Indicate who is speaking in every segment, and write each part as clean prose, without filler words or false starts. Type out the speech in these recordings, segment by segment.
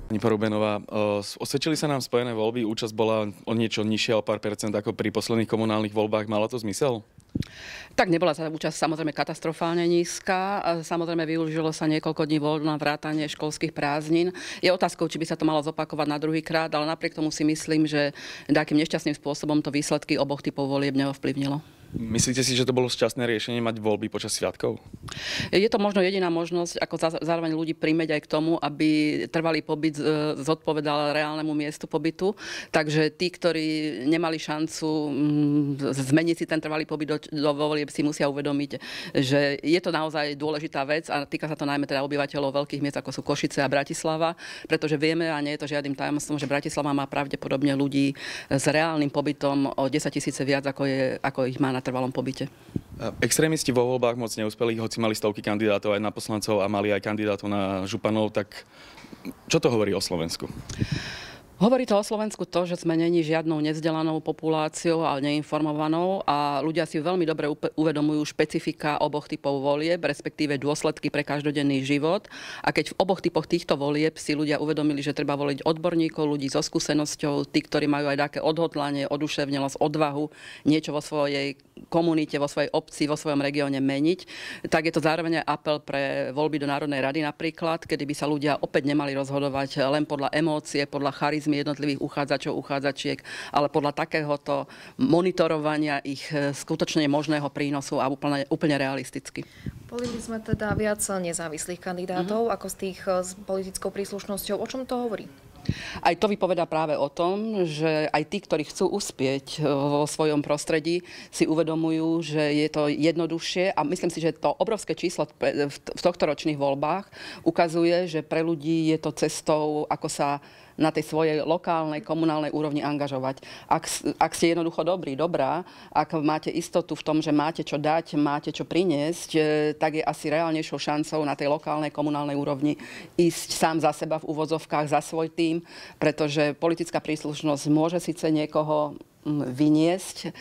Speaker 1: Pani Porubenová, osvedčili sa nám spojené voľby, účasť bola o niečo nižšia, o pár percent ako pri posledných komunálnych voľbách. Malo to zmysel?
Speaker 2: Tak nebola tá účasť samozrejme katastrofálne nízka. Samozrejme využilo sa niekoľko dní voľna vrátanie školských prázdnin. Je otázkou, či by sa to malo zopakovať na druhý krát, ale napriek tomu si myslím, že takým nešťastným spôsobom to výsledky oboch typov volieb neovplyvnilo.
Speaker 1: Myslíte si, že to bolo šťastné riešenie mať voľby počas sviatkov?
Speaker 2: Je to možno jediná možnosť, ako zároveň ľudí primäť aj k tomu, aby trvalý pobyt zodpovedal reálnemu miestu pobytu. Takže tí, ktorí nemali šancu zmeniť si ten trvalý pobyt do volieb, si musia uvedomiť, že je to naozaj dôležitá vec a týka sa to najmä teda obyvateľov veľkých miest, ako sú Košice a Bratislava, pretože vieme, a nie je to žiadnym tajomstvom, že Bratislava má pravdepodobne ľudí s reálnym pobytom o 10 000 viac, ako ich má na trvalom pobyte.
Speaker 1: Extrémisti vo voľbách moc neúspeli, hoci mali stovky kandidátov aj na poslancov a mali aj kandidátov na županov, tak čo to hovorí o Slovensku?
Speaker 2: Hovorí to o Slovensku to, že sme není žiadnou nevzdelanou populáciou, ale neinformovanou a ľudia si veľmi dobre uvedomujú špecifika oboch typov volieb, respektíve dôsledky pre každodenný život. A keď v oboch typoch týchto volieb si ľudia uvedomili, že treba voliť odborníkov, ľudí so skúsenosťou, tí, ktorí majú aj také odhodlanie, oduševnelosť, odvahu, niečo vo svojej komunite, vo svojej obci, vo svojom regióne meniť, tak je to zároveň aj apel pre voľby do Národnej rady napríklad, kedy by sa ľudia opäť nemali rozhodovať len podľa emócie, podľa charizmy jednotlivých uchádzačov, uchádzačiek, ale podľa takéhoto monitorovania ich skutočne možného prínosu a úplne realisticky.
Speaker 3: Volili sme teda viac nezávislých kandidátov ako z tých s politickou príslušnosťou. O čom to hovorí?
Speaker 2: Aj to vypovedá práve o tom, že aj tí, ktorí chcú uspieť vo svojom prostredí, si uvedomujú, že je to jednoduchšie a myslím si, že to obrovské číslo v tohtoročných voľbách ukazuje, že pre ľudí je to cestou, ako sa na tej svojej lokálnej, komunálnej úrovni angažovať. Ak ste jednoducho dobrá, ak máte istotu v tom, že máte čo dať, máte čo priniesť, tak je asi reálnejšou šancou na tej lokálnej, komunálnej úrovni ísť sám za seba v úvodzovkách, za svoj tím, pretože politická príslušnosť môže síce niekoho vyniesť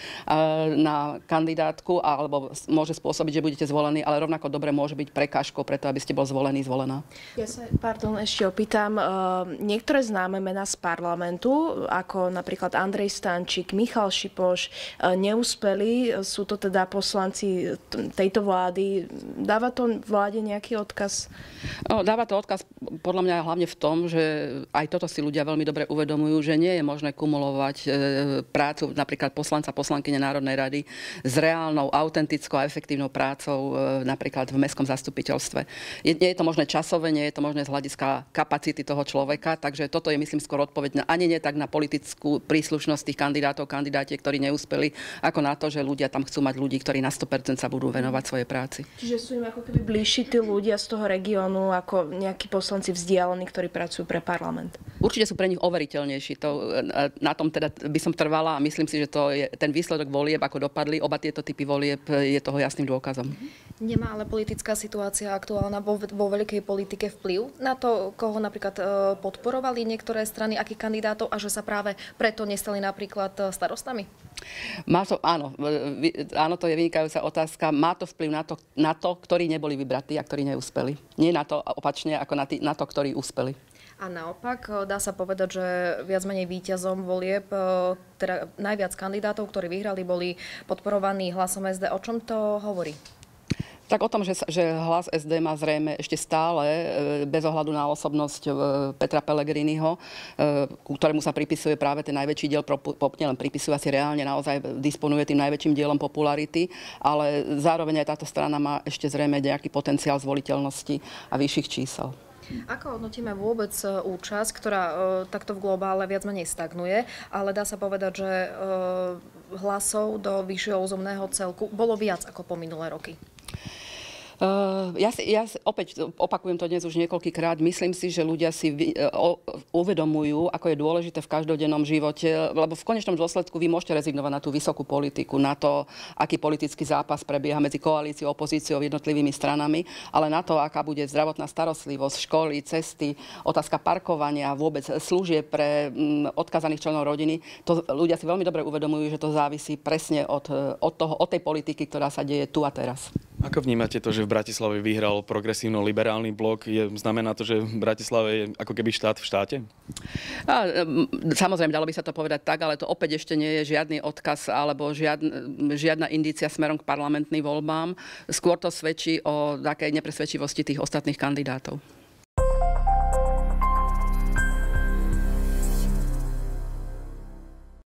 Speaker 2: na kandidátku alebo môže spôsobiť, že budete zvolení, ale rovnako dobre môže byť prekážkou preto, aby ste bol zvolený, zvolená.
Speaker 4: Ja sa, ešte opýtam. Niektoré známe mená z parlamentu, ako napríklad Andrej Stančík, Michal Šipoš, neúspeli. Sú to teda poslanci tejto vlády. Dáva to vláde nejaký odkaz?
Speaker 2: No, dáva to odkaz podľa mňa hlavne v tom, že aj toto si ľudia veľmi dobre uvedomujú, že nie je možné kumulovať prácu napríklad poslanca, poslankyne Národnej rady s reálnou, autentickou a efektívnou prácou napríklad v mestskom zastupiteľstve. Nie je to možné časové, nie je to možné z hľadiska kapacity toho človeka, takže toto je, myslím, skôr odpoveď ani nie tak na politickú príslušnosť tých kandidátov, kandidátiek, ktorí neúspeli, ako na to, že ľudia tam chcú mať ľudí, ktorí na 100% sa budú venovať svojej práci.
Speaker 4: Čiže sú im ako keby bližší tí ľudia z toho regiónu ako nejakí poslanci vzdialení, ktorí pracujú pre parlament.
Speaker 2: Určite sú pre nich overiteľnejší. Na tom teda by som trvala a myslím si, že to je ten výsledok volieb, ako dopadli. Oba tieto typy volieb je toho jasným dôkazom.
Speaker 3: Nemá ale politická situácia aktuálna vo veľkej politike vplyv na to, koho napríklad podporovali niektoré strany, akých kandidátov a že sa práve preto nestali napríklad starostami? Áno, to je vynikajúca otázka. Má to vplyv na to, ktorí neboli vybratí a ktorí neúspeli. Nie na to opačne, ako na to, ktorí úspeli. A naopak, dá sa povedať, že viac menej víťazom volieb, teda najviac kandidátov, ktorí vyhrali, boli podporovaní hlasom SD. O čom to hovorí?
Speaker 2: Tak o tom, že hlas SD má zrejme ešte stále, bez ohľadu na osobnosť Petra Pellegriniho, ku ktorému sa pripisuje práve ten najväčší diel, nielen pripisuje, asi reálne naozaj disponuje tým najväčším dielom popularity, ale zároveň aj táto strana má ešte zrejme nejaký potenciál zvoliteľnosti a vyšších čísel.
Speaker 3: Ako hodnotíme vôbec účasť, ktorá takto v globále viac menej stagnuje, ale dá sa povedať, že hlasov do vyššieho územného celku bolo viac ako po minulé roky?
Speaker 2: Ja opäť opakujem to dnes už niekoľkýkrát. Myslím si, že ľudia si uvedomujú, ako je dôležité v každodennom živote, lebo v konečnom dôsledku vy môžete rezignovať na tú vysokú politiku, na to, aký politický zápas prebieha medzi koalíciou, opozíciou, jednotlivými stranami, ale na to, aká bude zdravotná starostlivosť, školy, cesty, otázka parkovania, vôbec služieb pre odkazaných členov rodiny. To ľudia si veľmi dobre uvedomujú, že to závisí presne od tej politiky, ktorá sa deje tu a teraz.
Speaker 1: Ako vnímate to, že v Bratislave Bratislave vyhral progresívno-liberálny blok. Znamená to, že Bratislava je ako keby štát v štáte?
Speaker 2: Samozrejme, dalo by sa to povedať tak, ale to opäť ešte nie je žiadny odkaz alebo žiadna indícia smerom k parlamentným voľbám. Skôr to svedčí o takej nepresvedčivosti tých ostatných kandidátov.